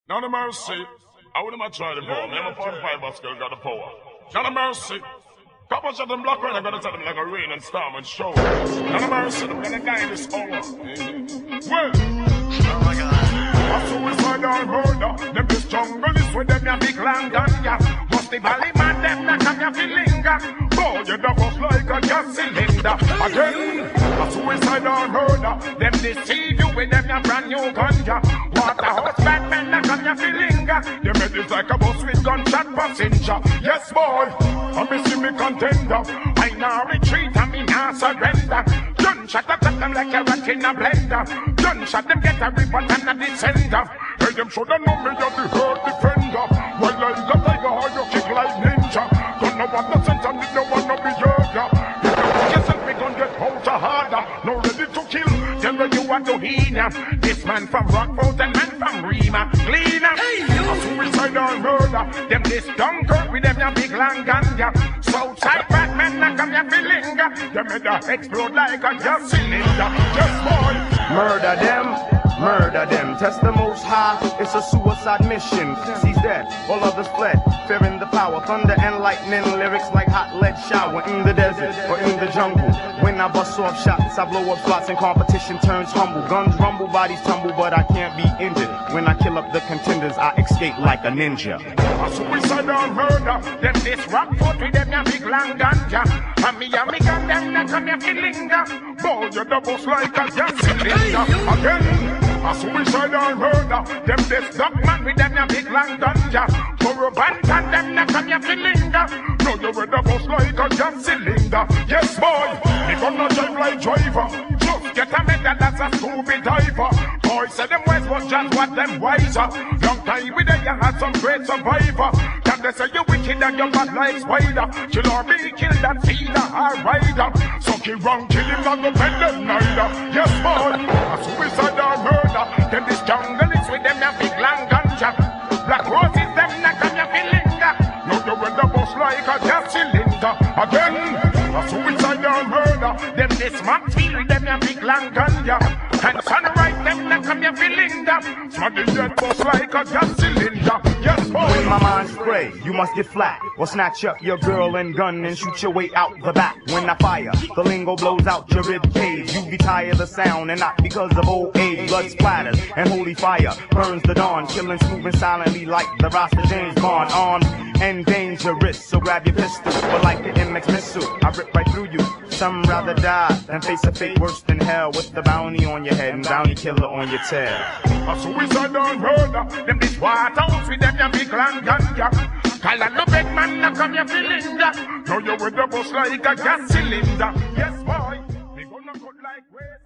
None of mercy. I wouldn't have tried the power. Me and my 45 girl got the power. None of mercy. Couple shot them black rain, I'm gonna tell them like a rain and storm and shower. None of mercy, I'm gonna die this hour. Well, oh my God. A suicide or murder. Them this jungle is with them, ya big land gun, ya. Must the valley man, them not come ya feeling. Boy, you double like a gas cylinder. Again, a suicide or murder. Them deceive you with them, ya brand new ganja. Waterhouse bad men, not come ya feeling. They made it like a bus with gunshot passenger. Yes, boy, I miss me contender. I now retreat and me now surrender. Gunshot attack them like a rat in a blender. Gunshot them get a report and a descender. Hey, them shoulda know me as the hurt defender. Well, like a tiger, how you kick like ninja. Don't know what the sense and if you wanna be yoga. You don't put yourself, we gon' get out harder. No ready to kill, tell me you want to heal. This man from Rockford and man from Rima. Cleaner, hey, a suicide or murder. Them this dunker with them ya big long ganja. Southside bad men not come ya feeling. Them made a explode like a gas cylinder. Yes, boy, murder them. Murder them, test the most high, it's a suicide mission. He's dead, all others fled, fearing the power. Thunder and lightning, lyrics like hot lead shower. In the desert or in the jungle, when I bust off shots, I blow up spots and competition turns humble. Guns rumble, bodies tumble, but I can't be injured. When I kill up the contenders, I escape like a ninja. A suicide or murder, them this rock foot with them ya big long ganja. And me gun them not come ya feeling. Boy, you double like a gas cylinder. Again, a suicide or murder. Them this dog man with them ya big long ganja. For a band and them not come ya feeling. No, you with the bus like a gas cylinder. Yes, boy, me gonna drive like driver. Just get a medal as a scuba diver. Boy, say them wise was just what them wiser. Long time with them you had some great survivor. Can they say you wicked and you bad like spider? Kill or be killed that feeder or rider. So kill wrong, kill him not go bend them neither. Yes, boy, a suicide or murder. Them this jungle is with them ya big long ganja. Black roses them not come ya feeling. No, you with the bus like a gas cylinder. Again, a suicide or murder. Them this Maxfield with them ya big long ganja. And sunrise them not come ya feeling. Smudgy dead bus like a gas cylinder. Yes, boy. When my mind's gray, you must get flat. Or snatch up your girl and gun and shoot your way out the back. When I fire, the lingo blows out your rib cage. You be tired of the sound and not because of old age. Blood splatters and holy fire burns the dawn. Killing smooth and silently like the Rasta James Bond. Armed and dangerous, so grab your pistol. But like the MX missile, I rip right through you. Some rather die than face a fate worse than hell. With the bounty on your head and bounty killer on your tail. A suicide or murder. Them this waterhouse with them ya big land ganja. Call a no big man not come ya feeling. Now you with the bus like a gas cylinder. Yes, boy, we gonna cut like waste.